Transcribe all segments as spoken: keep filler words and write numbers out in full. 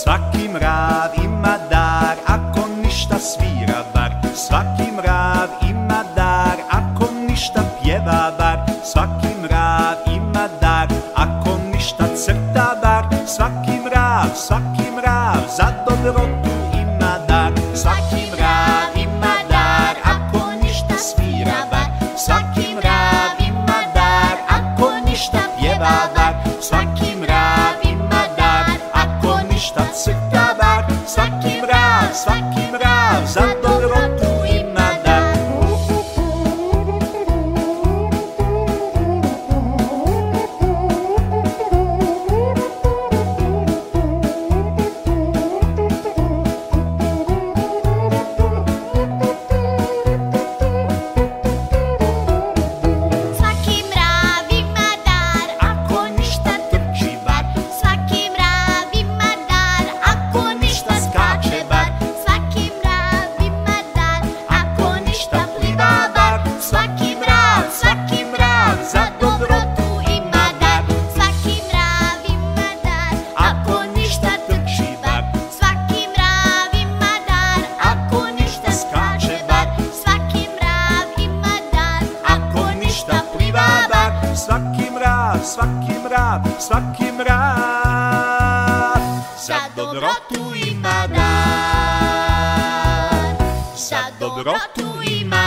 Svaki mrav ima dar, ako ništa svira bar. Svaki mrav ima dar, ako ništa pjeva bar. Svaki mrav ima dar, ako ništa crta bar. Svaki mrav, svaki mrav, za dobrotu ima dar. Svaki mrav ima dar, ako ništa svira bar. Svaki mrav ima dar, ako ništa pjeva bar. Svaki mrav ima dar, ako ništa crta bar. Svaki mrav, svaki mrav, za dobrotu ima dar. Svaki mrav ima dar, ako ništa trči bar. Svaki mrav ima dar, ako ništa skače bar. Svaki mrav ima dar, ako ništa pliva bar. Svaki mrav, svaki mrav, za dobrotu ima dar. Svaki mrav ima dar, ako ništa trči bar. Svaki mrav ima dar, ako ništa skače bar. Svaki mrav ima dar, Ako ništa pliva bar. Svaki mrav, svaki mrav, svaki mrav, za dobrotu ima dar. Za dobrotu ima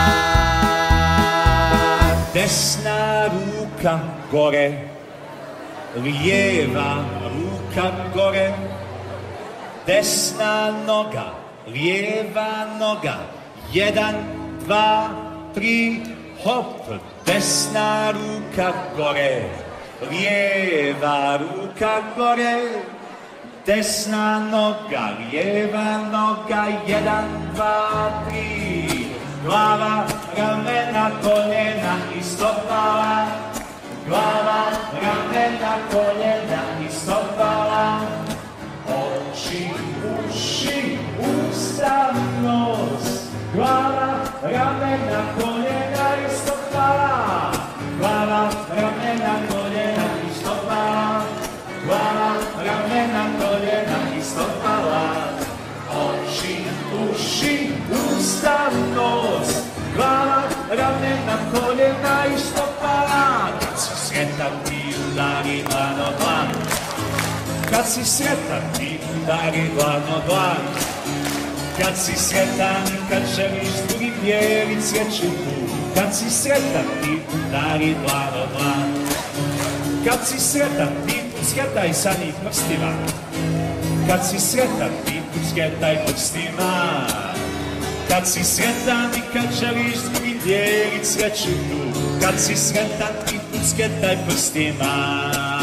dar. Desna ruka gore, lijeva ruka gore. Desna noga, lijeva noga. Jedan, dva, tri, hop. Desna ruka gore, lijeva ruka gore. Desna noga, lijeva noga. Jedan, dva, tri. Glava, ramena, koljena i stopala. Glava, ramena, koljena i stopala. Oči, uši, usta, nos. Glava, ramena, koljena i stopala. Glava, ramena, koljena i stopala. Glava, ramena, koljena i stopala. Oči, uši, usta, nos. Glava, ramena, koljena i stopala. Kad si sretan ti udari dlan o dlan. Kad si sretan ti udari dlan o dlan. Kad si sretan i kad želiš drugim dijelit sreću tu. Kad si sretan ti udari dlan o dlan. Kad si sretan ti pucketaj sa njih prstima. Kad si sretan ti pucketaj prstima. Kad si sretan i kad želiš drugim dijelit sreću tu. Kad si sretan ti pucketaj prstima.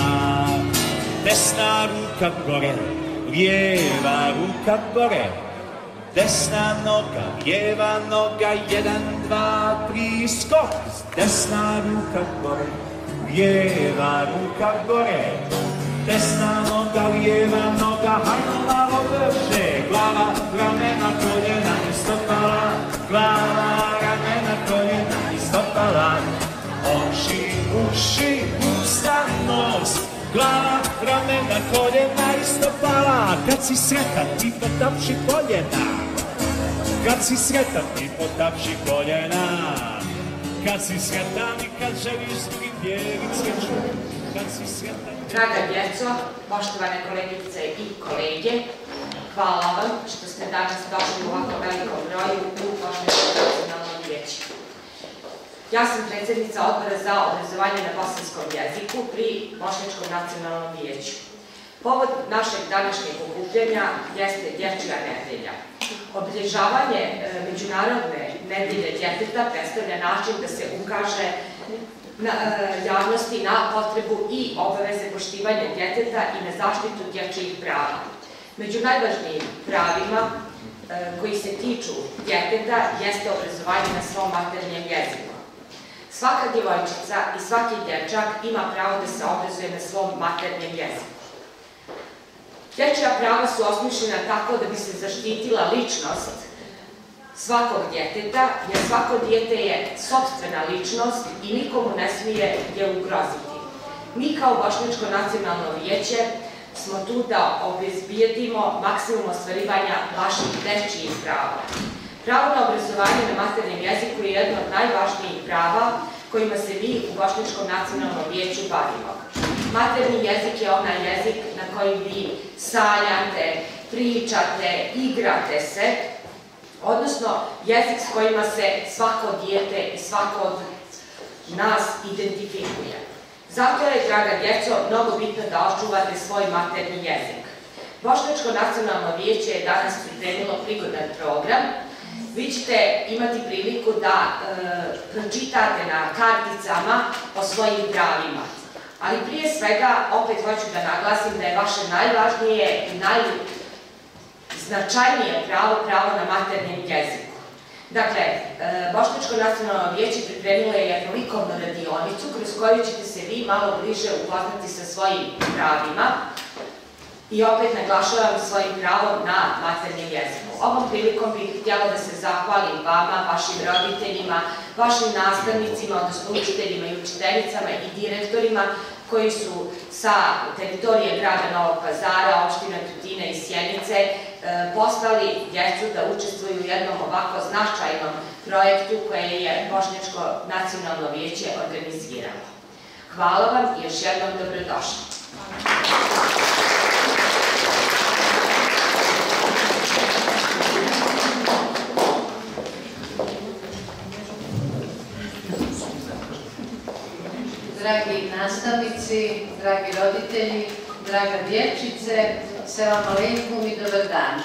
Desna ruka gore, lijeva ruka gore. Desna noga, lijeva noga. Jedan, dva, tri, skok. Desna ruka gore, lijeva ruka gore. Desna noga, lijeva noga. Hajmo malo brže. Glava, ramena, koljena i stopala. Glava, ramena, koljena i stopala. Oči, uši, usta, nos. Glava, ramena, koljena i stopala. Kad si sretan ti potapši koljena. Kad si sretan ti potapši koljena. Kad si sretan i kad želiš drugim dijelit sreću. Kad si sretan... Draga djeco, poštovane kolegice i kolege, hvala vam što ste danas došli u ovako velikom broju u Bošnjačko nacionalno vijeće. Ja sam predsjednica odbora za obrazovanje na bosanskom jeziku pri Bošnjačkom nacionalnom vijeću. Povod našeg današnjeg okupljanja jeste Dječja nedelja. Obilježavanje Međunarodne nedelje djeteta predstavlja način da se ukaže na, javnosti na potrebu i obaveze poštivanja djeteta i na zaštitu dječjih prava. Među najvažnijim pravima koji se tiču djeteta jeste obrazovanje na svom maternjem jeziku. Svaka djevojčica i svaki dječak ima pravo da se obrazuje na svom maternjem jeziku. Dječja prava su osmišljena tako da bi se zaštitila ličnost svakog djeteta, jer svako dijete je sopstvena ličnost i nikomu ne smije je ugroziti. Mi kao Bošnjačko nacionalno vijeće smo tu da obezbijedimo maksimum ostvarivanja vaših dečijih prava. Pravo na obrazovanje na maternjem jeziku je jedno od najvažnijih prava kojima se mi u Bošnjačkom nacionalnom vijeću bavimo. Materni jezik je onaj jezik na koji vi sanjate, pričate, igrate se, odnosno jezik s kojima se svako dijete i svako od nas identifikuje. Zato je, draga djeco, mnogo bitno da očuvate svoj materni jezik. Bošnjačko nacionalno vijeće je danas pripremilo prigodan program. Vi ćete imati priliku da e, pročitate na karticama o svojim pravima. Ali prije svega, opet hoću da naglasim da je vaše najvažnije i najznačajnije pravo pravo na maternjem jeziku. Dakle, Bošnjačko nacionalno vijeće pripremilo je jednu likovnu radionicu kroz koju ćete se vi malo bliže upoznati sa svojim pravima i opet naglašavam svojim pravom na maternjem jeziku. Ovom prilikom bih htjela da se zahvalim vama, vašim roditeljima, vašim nastavnicima, odnosno učiteljima i učiteljicama i direktorima koji su sa teritorije grada Novog Pazara, opština Tutina i Sjenice poslali djecu da učestvuju u jednom ovako značajnom projektu koje je Bošnjačko nacionalno vijeće organiziralo. Hvala vam i još jednom dobrodošli. Dragi nastavnici, dragi roditelji, draga djevčice, selam aleikum i dobar dan.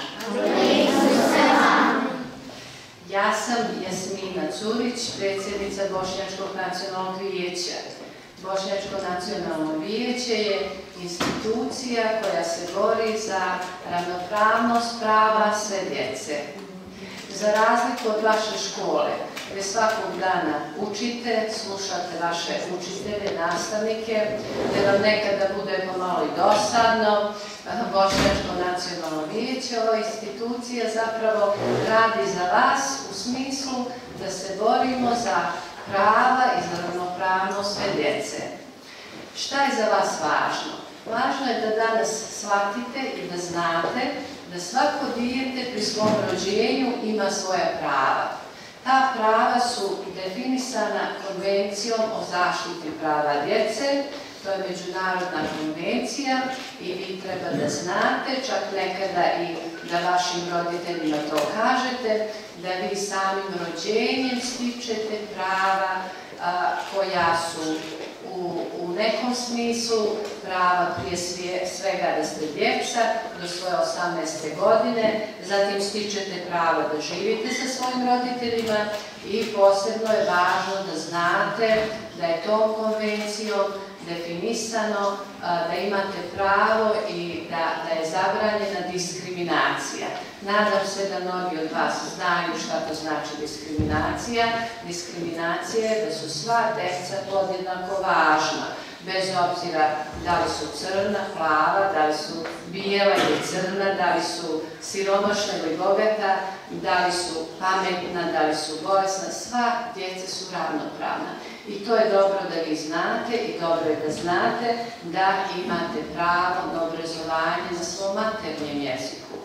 Ja sam Jasmina Curić, predsjednica Bošnjačkog nacionalnog vijeća. Bošnjačko nacionalno vijeće je institucija koja se bori za ravnopravnost prava sve djece. Za razliku od vaše škole, gdje svakog dana učite, slušate vaše učitelje, nastavnike, gdje vam nekada bude pomalo i dosadno, Bošnjačko nacionalno vijeće, ova institucija zapravo radi za vas u smislu da se borimo za prava i za ravnopravnost sve djece. Šta je za vas važno? Važno je da danas shvatite i da znate da svako dijete pri svom rođenju ima svoja prava. Ta prava su definisana Konvencijom o zaštiti prava djece, to je međunarodna konvencija i vi treba da znate, čak nekada i da vašim roditeljima to kažete, da vi samim rođenjem stičete prava a, koja su u, u nekom smislu prava prije svega da ste djeca do svoje osamnaeste godine, zatim stičete pravo da živite sa svojim roditeljima i posebno je važno da znate da je tom konvencijom definisano da imate pravo i da, da je zabranjena diskriminacija. Nadam se da mnogi od vas znaju šta to znači diskriminacija. Diskriminacija je da su sva deca podjednako važna, bez obzira da li su crna, plava, da li su bijela ili crna, da li su siromašna ili bogata, da li su pametna, da li su bolesna, sva djeca su ravnopravna. I to je dobro da vi znate i dobro je da znate da imate pravo na obrazovanje na svom maternjem jeziku.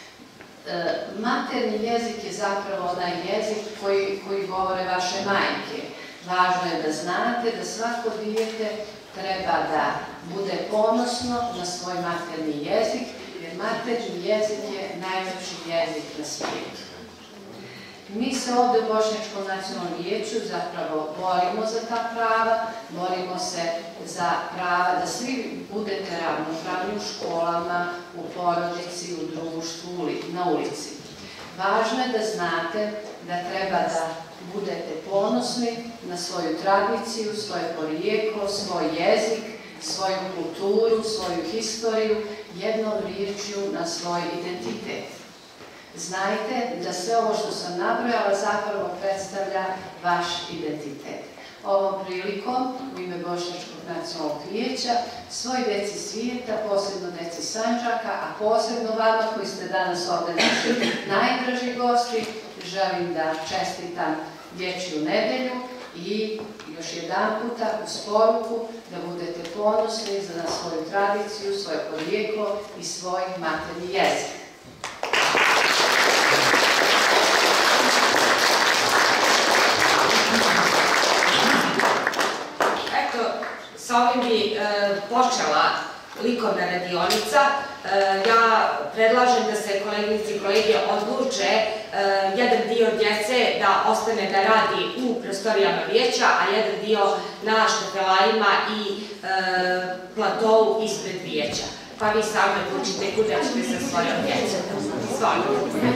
E, materni jezik je zapravo onaj jezik koji, koji govore vaše majke. Važno je da znate da svako dijete treba da bude ponosno na svoj materni jezik, jer materni jezik je najljepši jezik na svijetu. Mi se ovdje u Bošnjačkom nacionalnom vijeću zapravo borimo za ta prava, borimo se za prava da svi budete ravnopravni u školama, u porodici, u društvu, na ulici. Važno je da znate da treba da budete ponosni na svoju tradiciju, svoje porijeklo, svoj jezik, svoju kulturu, svoju historiju, jednom riječju na svoj identitet. Znajte da sve ovo što sam nabrojala zapravo predstavlja vaš identitet. Ovom prilikom, u ime Bošnjačkog nacionalnog vijeća, svoj deci svijeta, posebno deci Sandžaka, a posebno vama koji ste danas ovdje naši najdraži gosti, želim da čestitam dječju nedelju i još jedan puta uz poruku da budete ponosni na svoju tradiciju, svoje porijeklo i svoj materni jezik. Eto, sa ovim bi počela likovna radionica. Ja predlažem da se koleginici i kolege odluče jedan dio djece da ostane da radi u prostorijama vijeća, a jedan dio na štafelaima i platovu ispred vijeća. Pa vi sami odlučite kuda ćete sa svojom djecom. Svojom.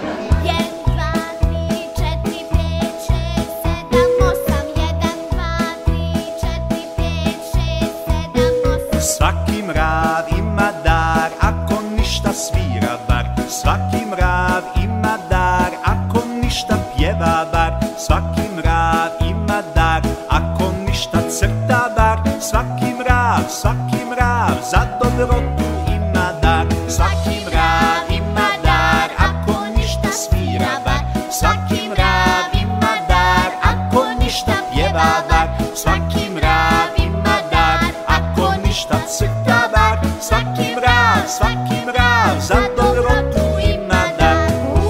Svaki mrav ima dar, ako ništa svira bar. Svaki mrav ima dar, ako ništa pjeva bar. Svaki mrav ima dar, ako ništa crta bar. Svaki mrav, svaki mrav, za dobrotu ima dar. Svaki mrav ima dar, ako ništa svira bar. Svaki mrav ima dar, ako ništa pjeva bar. Svaki mrav ima dar, ako ništa crta bar. Svaki mrav, svaki mrav, za dobrotu ima dar.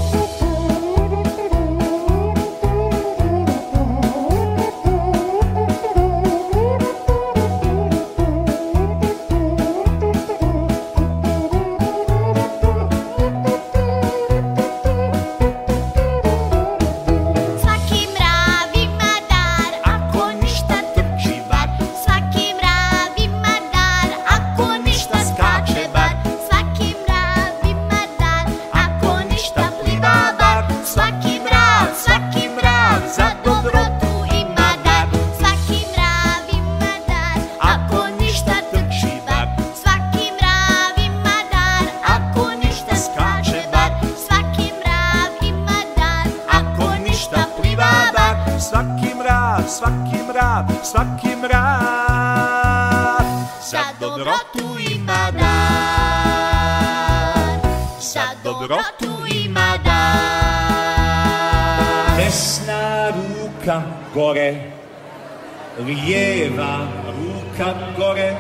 Svaki mrav ima dar, ako ništa trči bar. Svaki mrav ima dar, ako ništa skače bar. Svaki mrav ima dar, ako ništa pliva bar. Svaki mrav, svaki mrav, za dobrotu ima dar. Svaki mrav ima dar, ako ništa trči bar. Svaki mrav ima dar, ako ništa skače bar. Svaki mrav ima dar, ako ništa pliva bar. Svaki mrav, svaki mrav, svaki mrav, za dobrotu ima dar. Za dobrotu ima dar. Desna ruka gore, lijeva ruka gore.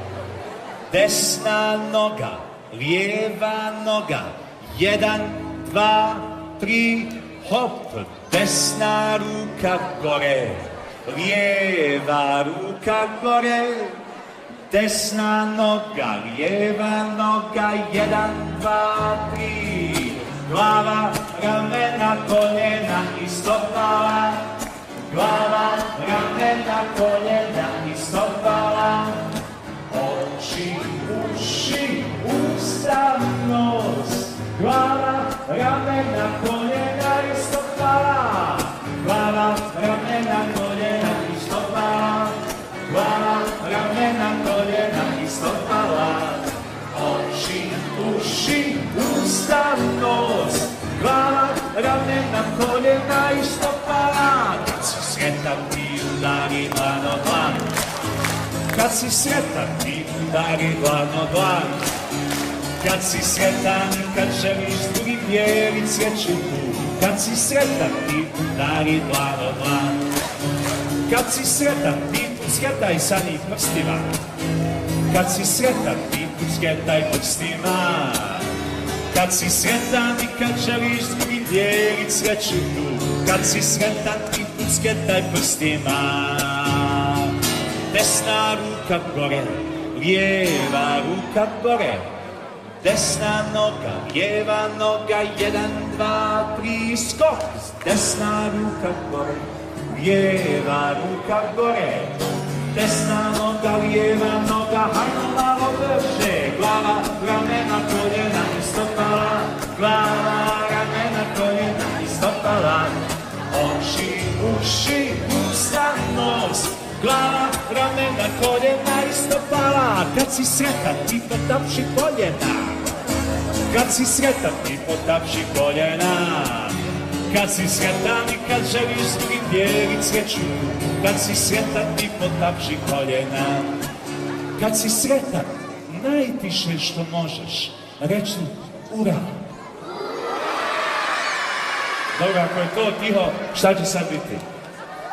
Desna noga, lijeva noga. Jedan, dva, tri, hop. Desna ruka gore, lijeva ruka gore. Desna noga, lijeva noga. Jedan, dva, tri. Glava, ramena, koljena i stopala. Glava, ramena, koljena i stopala. Oči, uši, usta, nos. Glava, ramena, koljena i stopala. Glava, ramena, koljena i stopala. Glava, ramena, koljena i stopala. Oči, uši, usta, nos. Glava, ramena, koljena i stopala. Kad si sretan ti udari dlano dlan. Kad si sretan ti udari dlano dlan. Kad si sretan i kad želiš drugim dijelit sreću tu. Kad si sretan ti udari dlano dlan. Kad si sretan ti pucketaj sa njih prstima. Kad si sretan ti pucketaj prstima. Kad si sretan i kad želiš drugim dijelit sreću tu. Kad si sretan ti pucketaj prstima. Desna ruka gore, lijeva ruka gore. Desna noga, lijeva noga. Jedan, dva, tri, skok. Desna ruka gore, lijeva ruka gore. Desna noga, lijeva noga. Hajmo malo brže. Glava, ramena, koljena i stopala. Glava, ramena, koljena i stopala. Oči, uši, usta, nos. Glava, ramena, koljena i stopala. Kad si sretan ti potapši koljena. Kad si sretan ti potapši koljena. Kad si sretan i kad želiš s drugim dijelit sreću. Kad si sretan ti potapši koljena. Kad si sretan, najtiše što možeš reći ura. Dobro, ako je to tiho, šta će sad biti?